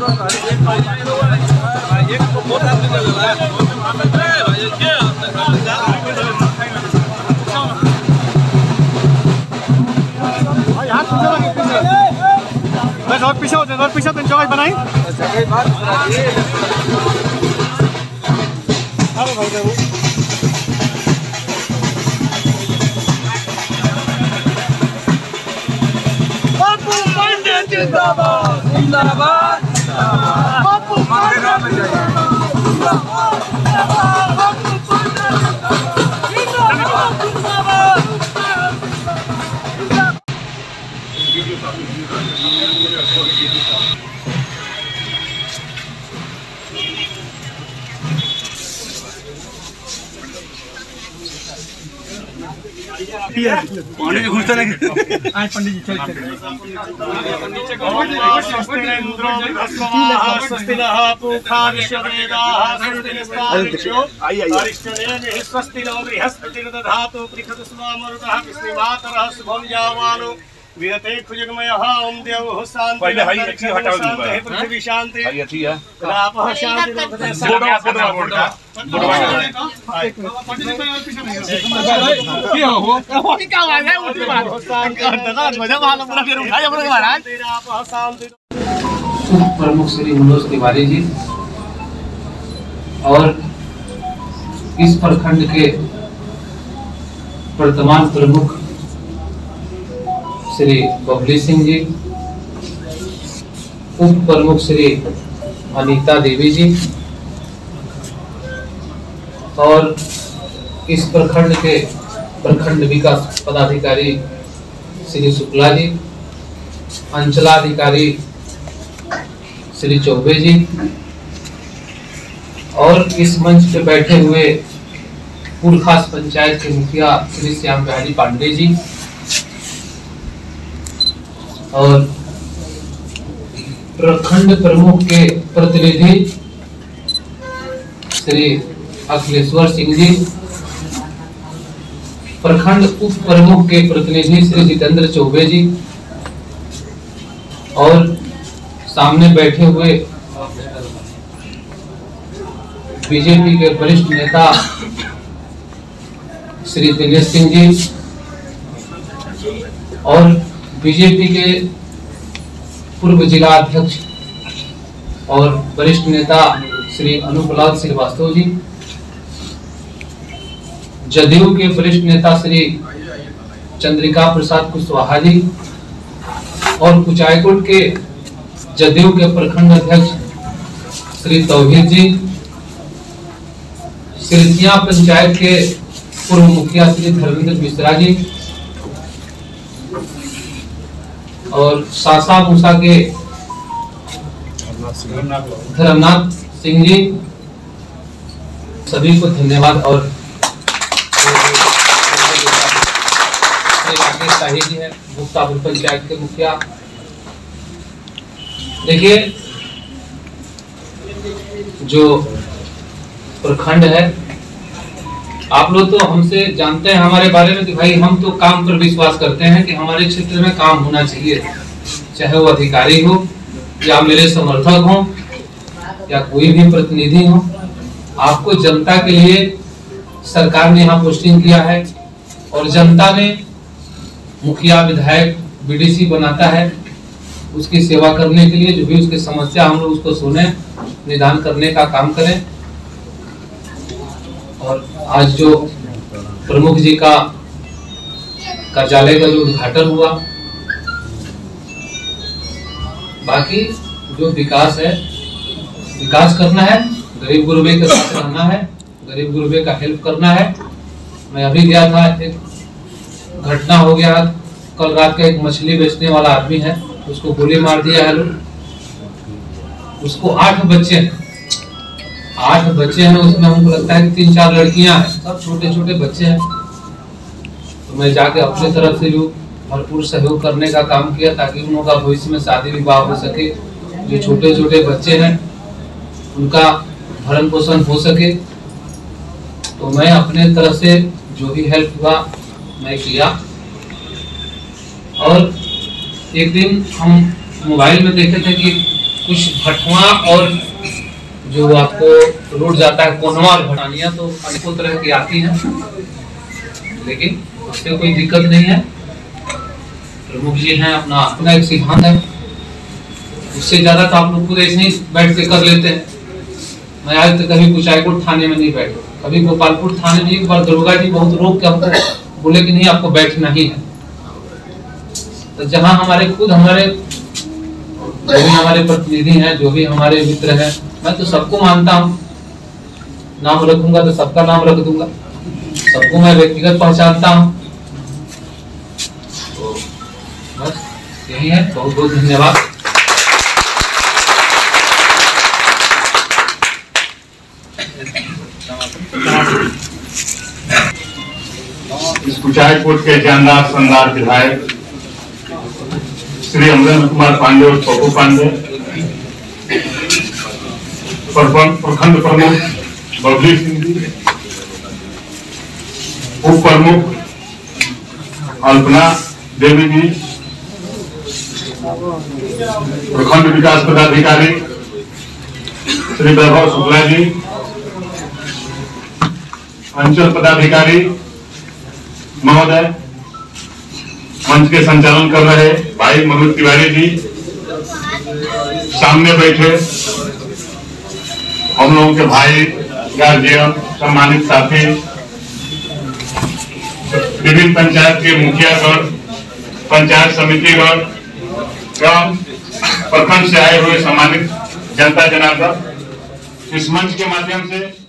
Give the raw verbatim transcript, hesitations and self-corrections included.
और पीछे होते और पीछे तीन जगह बनाई बापू पांडे जिंदाबाद जिंदाबाद बापू पांडे पानी घुसता नहीं आज पंडित जी चल वीरते खुजगमयः ओम देव शांति पहले हाई अच्छी हटाओ दूंगा पृथ्वी शांति हाई अच्छी है रापः शांति लोकते फोटो फोटो फोटो क्या हो होली क्या बात है उठी बात दगा मजा मालूम पूरा फिर उठाया बोले महाराज रापः शांति प्रमुख श्री मनोज तिवारी जी और इस प्रखंड के वर्तमान प्रमुख श्री बबली सिंह जी, उप प्रमुख श्री अनीता देवी जी और इस प्रखंड के प्रखंड विकास पदाधिकारी श्री शुक्ला जी, अंचलाधिकारी श्री चौबे जी और इस मंच पे बैठे हुए पुरखास पंचायत के मुखिया श्री श्याम बिहारी पांडे जी और प्रखंड प्रमुख के प्रतिनिधि श्री अखिलेश्वर सिंह जी, प्रखंड उप प्रमुख के प्रतिनिधि श्री जितेंद्र चौबे जी और सामने बैठे हुए बीजेपी के वरिष्ठ नेता श्री दिनेश सिंह जी और बीजेपी के पूर्व जिला अध्यक्ष और वरिष्ठ नेता श्री अनुपलाल श्रीवास्तव जी, जदयू के वरिष्ठ नेता श्री चंद्रिका प्रसाद कुशवाहा जी और कुचायकोट के जदयू के प्रखंड अध्यक्ष श्री तौहीद जी, सिरसिया पंचायत के पूर्व मुखिया श्री धर्मेंद्र मिश्रा जी और सासा मूसा के धर्मनाथ सिंह जी, सभी को धन्यवाद। और राकेश शाही जी है मुक्तापुर पंचायत के मुखिया। देखिए जो प्रखंड है, आप लोग तो हमसे जानते हैं हमारे बारे में कि भाई हम तो काम पर विश्वास करते हैं कि हमारे क्षेत्र में काम होना चाहिए, चाहे वो अधिकारी हो या मेरे समर्थक हो या कोई भी प्रतिनिधि हो। आपको जनता के लिए सरकार ने यहाँ पोस्टिंग किया है और जनता ने मुखिया विधायक बीडीसी बनाता है उसकी सेवा करने के लिए। जो भी उसकी समस्या हम लोग उसको सुने, निदान करने का काम करें। और आज जो प्रमुख जी का कार्यालय का जो उद्घाटन हुआ, बाकी जो विकास है, विकास करना है, गरीब गुरबे के साथ रहना है, गरीब गुरबे का हेल्प करना है। मैं अभी गया था, एक घटना हो गया कल रात का। एक मछली बेचने वाला आदमी है, उसको गोली मार दिया है लोग। उसको आठ बच्चे हैं, आठ बच्चे हैं उसमें। हमको लगता है कि तीन चार लड़कियां हैं, सब छोटे छोटे बच्चे हैं। तो मैं जाके अपने तरफ से भी भरपूर सहयोग करने का काम किया ताकि उन लोगों का भविष्य में शादी विवाह हो सके। जो छोटे छोटे बच्चे हैं उनका भरण पोषण हो सके। तो मैं अपने तरफ से जो भी हेल्प हुआ मैं किया। और एक दिन हम मोबाइल में देखे थे कि कुछ भटवा और जो आपको रोड जाता है कोनवा और भटानिया तो अनेकों तरह की आती हैं, लेकिन उससे कोई दिक्कत नहीं है। प्रमुख जी हैं, अपना अपना एक सिद्धांत है, उससे ज्यादा तो आप लोग खुद ऐसे ही बैठ के कर लेते हैं। मैं आज तक कभी कुचायकोट थाने में नहीं बैठा, कभी गोपालपुर थाने में एक बार दुर्गा जी बहुत रोक के हमको बोले कि नहीं आपको बैठना ही है। तो जहाँ हमारे खुद हमारे जो भी हमारे प्रतिनिधि हैं, जो भी हमारे मित्र हैं, मैं तो सबको मानता हूँ, नाम रखूंगा तो सबका नाम रख दूंगा, सबको मैं व्यक्तिगत पहचानता हूँ। तो बस यही है, बहुत बहुत धन्यवाद। इस कुचायकोट के जानदार शानदार विधायक श्री अमरेंद्र कुमार पांडे और पप्पू पांडे, प्रखंड प्रमुख बबली सिंह जी, उप प्रमुख अल्पना देवी जी, प्रखंड विकास पदाधिकारी श्री वैभव शुक्ला जी, अंचल पदाधिकारी महोदय, मंच के संचालन कर रहे भाई मनोज तिवारी जी, सामने बैठे हम लोगों के भाई गार्जियन, सम्मानित साथी, विभिन्न पंचायत के मुखियागण, पंचायत समितिगण एवं प्रखंड से आए हुए सम्मानित जनता जनार्दन, इस मंच के माध्यम से